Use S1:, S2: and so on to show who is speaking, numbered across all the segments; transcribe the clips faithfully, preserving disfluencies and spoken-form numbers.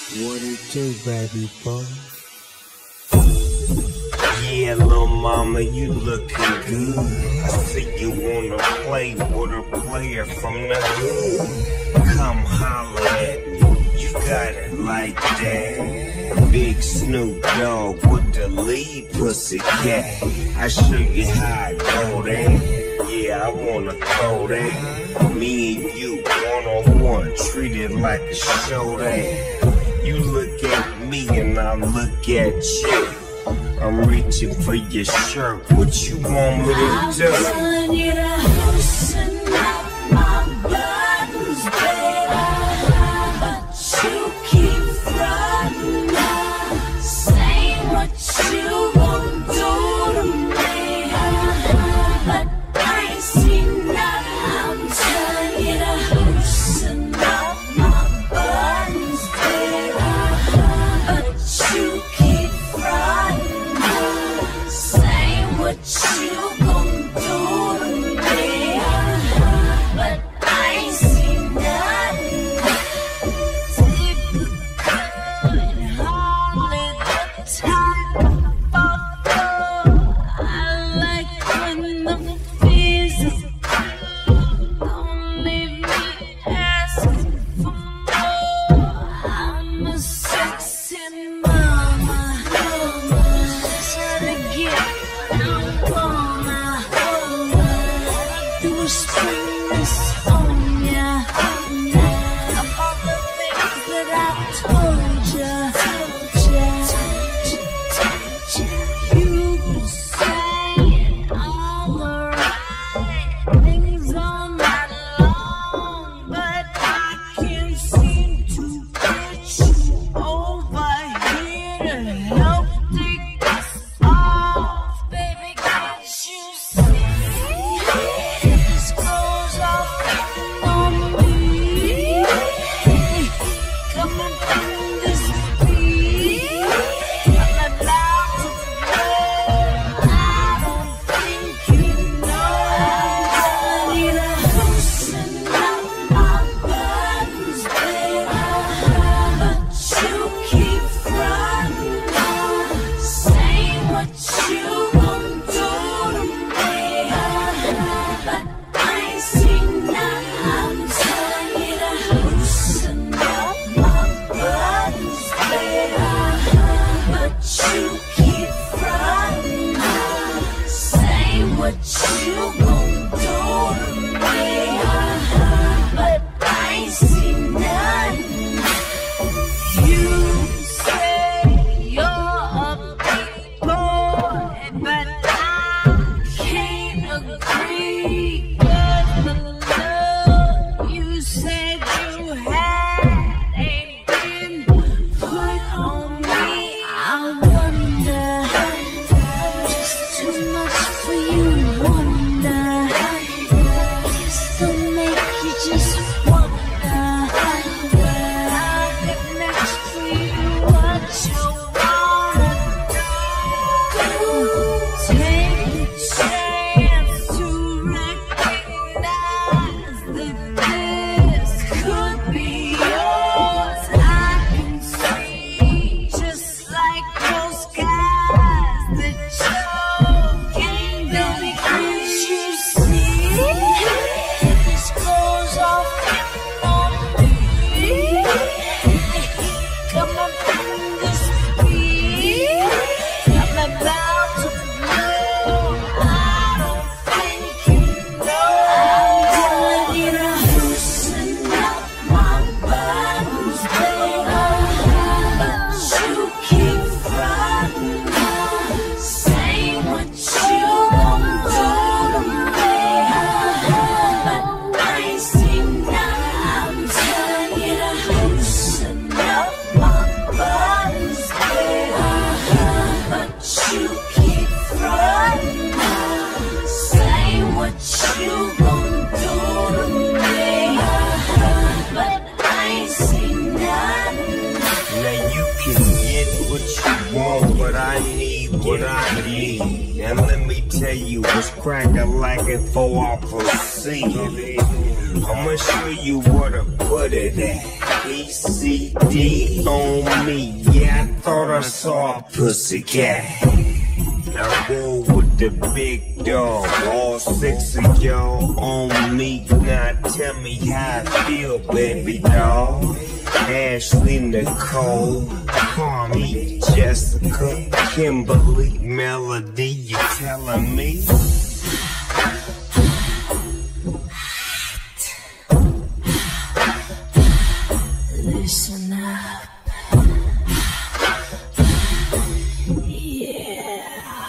S1: What it do, baby boy?
S2: Yeah, little mama, you looking good. I see you wanna play with a player from the hood. Come holler at me, you got it like that. Big Snoop Dogg with the lead, Pussycat. I show you how I go there. Yeah, I wanna throw that. Me and you, one-on-one, treat it like a showdown. You look at me and I look at you. I'm reaching for your shirt. What you want me to do?
S3: I'm telling you to loosen up my buttons, baby, but you keep fronting, saying what you gon' do to me, but I ain't seen nothing. I'm telling you to loosen up my buttons, baby, but you keep fronting. What you gon' do to me, but I ain't seen nothing. Typical, hardly the type of girl I like when the fees is good. Don't leave me asking for more. I'm a sexy mama, try to get spring this on ya. Of all the things that I told ya, you were saying all the right things all night long, but I can't seem to get you over here to help take us off, baby. Can't you see? What you gon' do to me, but I ain't seen nothing. You say you're a big boy, but I can't agree. 'Cause the love you said you had ain't been put on me. I wonder, just too much for you.
S2: But I need what I need. And let me tell you what's crackin' like it before I proceed. I'ma show you where to put it at. E C D on me. Yeah, I thought I saw a pussycat. I roll with the big dog, all six of y'all on me. Now tell me how I feel, baby doll. Ashley, Nicole, Carmi, Jessica, Kimberly, Melody, you telling me?
S3: Listen up. Yeah.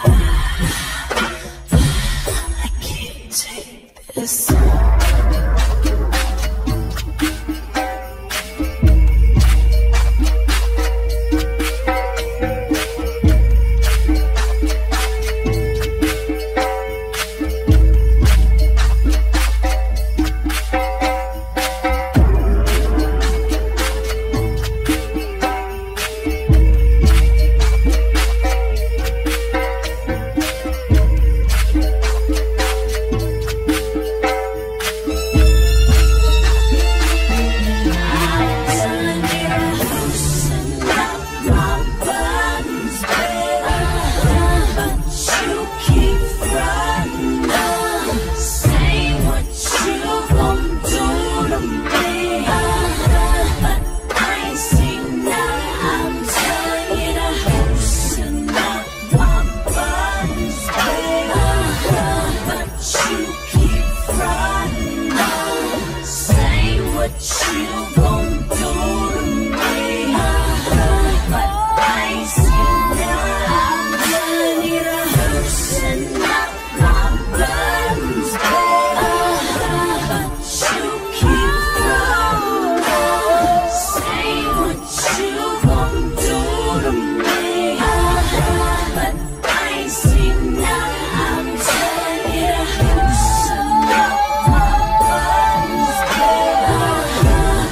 S3: I can't take this.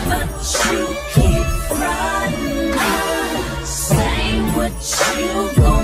S3: You go.